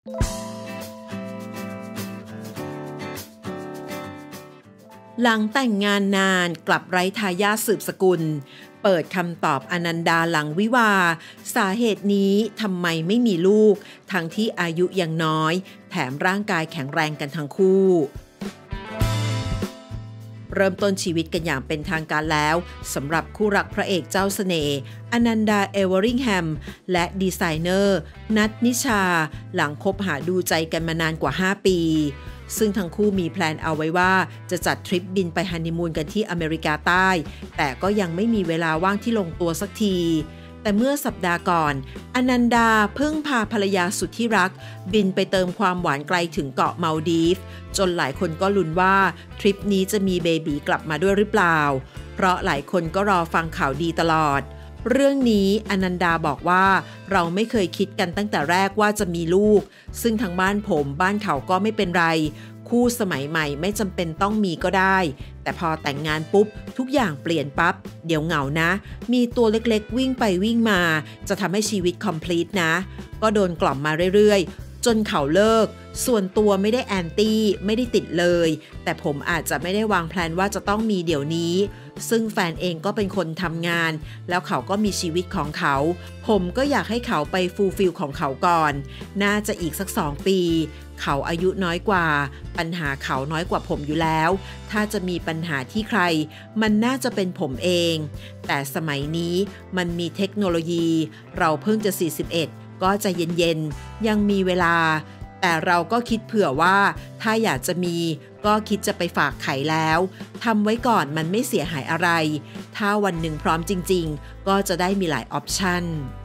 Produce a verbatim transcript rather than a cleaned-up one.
หลังแต่งงานนานกลับไร้ทายาทสืบสกุลเปิดคำตอบอนันดาหลังวิวาสาเหตุนี้ทำไมไม่มีลูกทั้งที่อายุยังน้อยแถมร่างกายแข็งแรงกันทั้งคู่เริ่มต้นชีวิตกันอย่างเป็นทางการแล้วสำหรับคู่รักพระเอกเจ้าเสน่ห์อนันดาเอเวอริงแฮมและดีไซเนอร์นัทนิชาหลังคบหาดูใจกันมานานกว่าห้าปีซึ่งทั้งคู่มีแพลนเอาไว้ว่าจะจัดทริปบินไปฮันนีมูนกันที่อเมริกาใต้แต่ก็ยังไม่มีเวลาว่างที่ลงตัวสักทีแต่เมื่อสัปดาห์ก่อนอนันดาเพิ่งพาภรรยาสุดที่รักบินไปเติมความหวานไกลถึงเกาะมัลดีฟจนหลายคนก็ลุ้นว่าทริปนี้จะมีเบบีกลับมาด้วยหรือเปล่าเพราะหลายคนก็รอฟังข่าวดีตลอดเรื่องนี้อนันดาบอกว่าเราไม่เคยคิดกันตั้งแต่แรกว่าจะมีลูกซึ่งทางบ้านผมบ้านเขาก็ไม่เป็นไรคู่สมัยใหม่ไม่จำเป็นต้องมีก็ได้แต่พอแต่งงานปุ๊บทุกอย่างเปลี่ยนปั๊บเดี๋ยวเหงานะมีตัวเล็กๆวิ่งไปวิ่งมาจะทำให้ชีวิต complete นะก็โดนกล่อมมาเรื่อยๆจนเขาเลิกส่วนตัวไม่ได้แอนตี้ไม่ได้ติดเลยแต่ผมอาจจะไม่ได้วางแผนว่าจะต้องมีเดี๋ยวนี้ซึ่งแฟนเองก็เป็นคนทำงานแล้วเขาก็มีชีวิตของเขาผมก็อยากให้เขาไปฟูลฟิลของเขาก่อนน่าจะอีกสักสองปีเขาอายุน้อยกว่าปัญหาเขาน้อยกว่าผมอยู่แล้วถ้าจะมีปัญหาที่ใครมันน่าจะเป็นผมเองแต่สมัยนี้มันมีเทคโนโลยีเราเพิ่งจะสี่สิบเอ็ดก็จะเย็นๆยังมีเวลาแต่เราก็คิดเผื่อว่าถ้าอยากจะมีก็คิดจะไปฝากไข่แล้วทำไว้ก่อนมันไม่เสียหายอะไรถ้าวันหนึ่งพร้อมจริงๆก็จะได้มีหลายออปชั่น